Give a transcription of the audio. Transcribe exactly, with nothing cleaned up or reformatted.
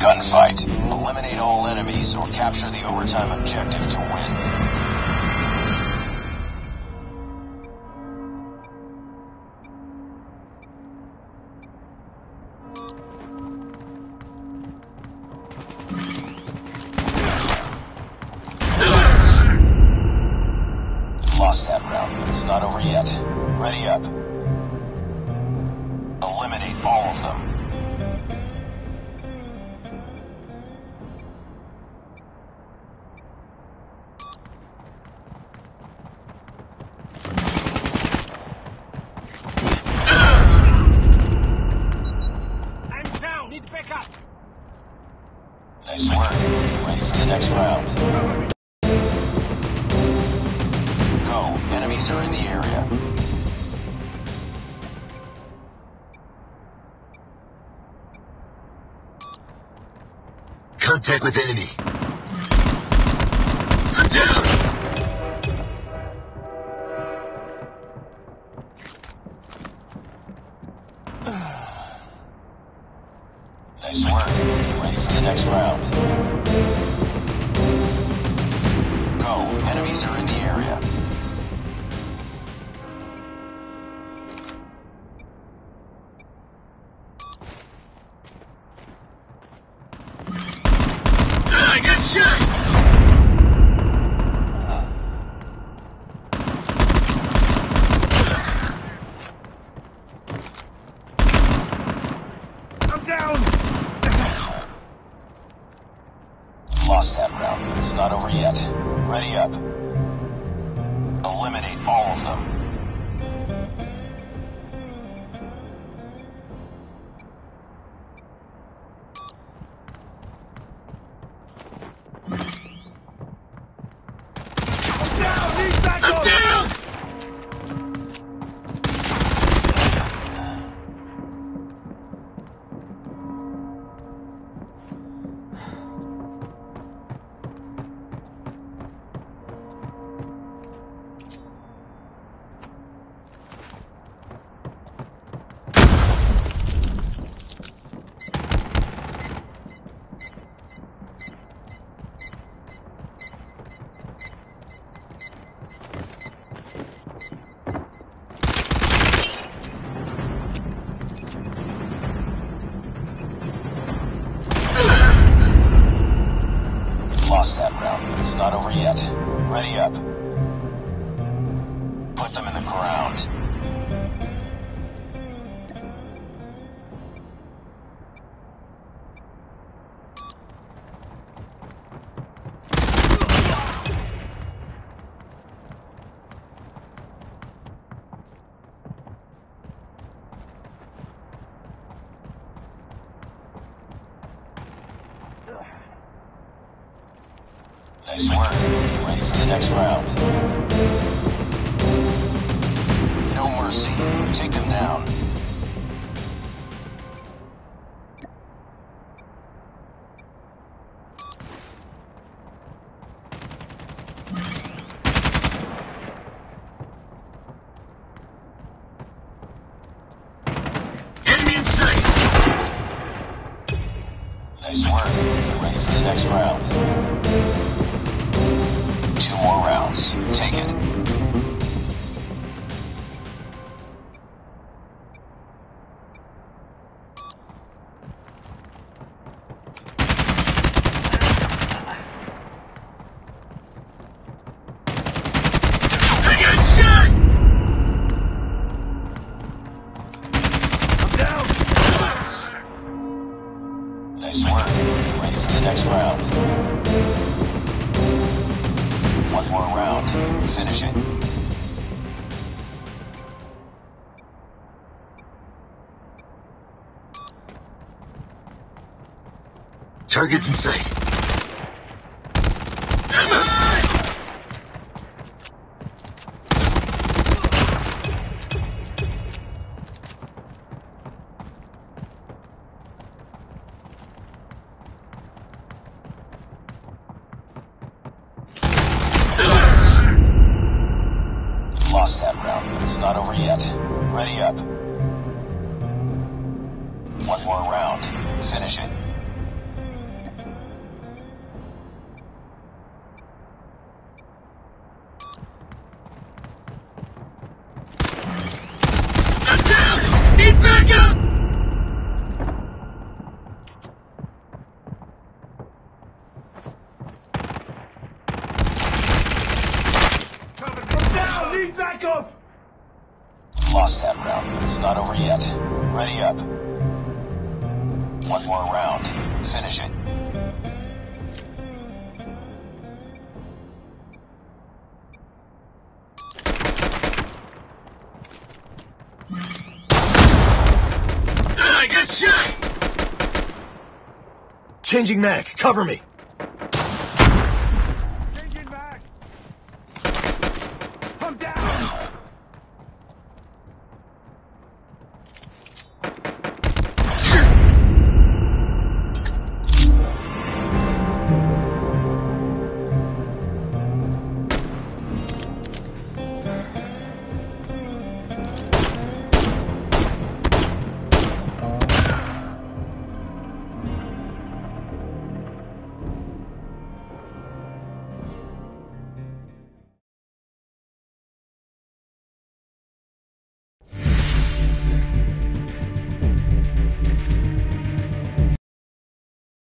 Gunfight. Eliminate all enemies or capture the overtime objective to win. Lost that round, but it's not over yet. Ready up. Eliminate all of them. I'm down. Need to pick up. Nice work. Ready for the next round. Enemies are in the area. Contact with enemy. I'm down! Nice work. Ready for the next round. Go. Enemies are in the area. I got shot! I'm down. Lost that round, but it's not over yet. Ready up. Eliminate all of them. I'm down! Lost that round, but it's not over yet. Ready up. Put them in the ground. Nice work. Ready for the next round. No mercy. Take them down. Enemy in sight! Nice work. Ready for the next round. Two more rounds. Take it. I got shot! I'm down. Nice work. Ready for the next round. One more round. Finish it. Target's in sight. Lost that round, but it's not over yet. Ready up. One more round. Finish it. One more round. Finish it. I got shot! Changing mag. Cover me.